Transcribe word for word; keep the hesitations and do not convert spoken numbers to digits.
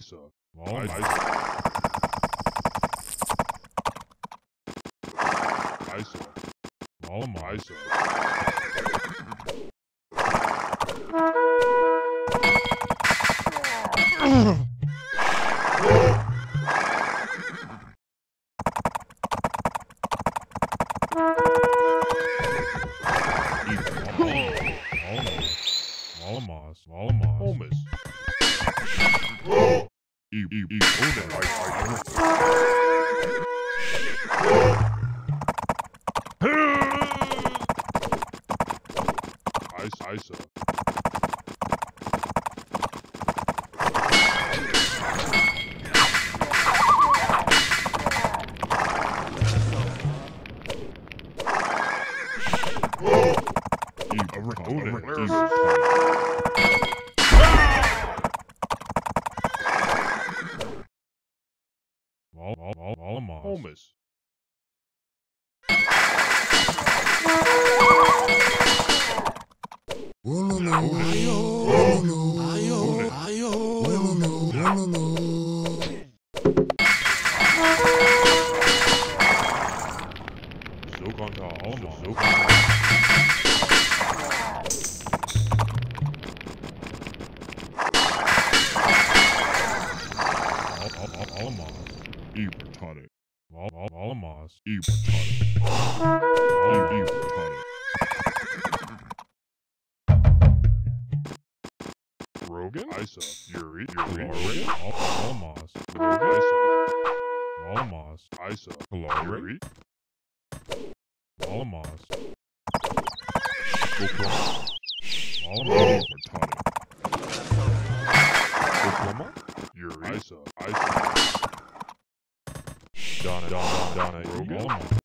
Isa. Mom. Isa. Isa. Mom. Isa. Malamos, Malamos, Holmes. E E E Oden, I I Isa, Isa. Holmes. Rogan, Isa, Yuri, Yuri, Rogan, Alamos, Rogan, Isa, Alamos, Isa, Yuri, Alamos, Alamos, Oklahoma, Yuri, Isa, Isa, Donna, Donna, Donna, Rogan,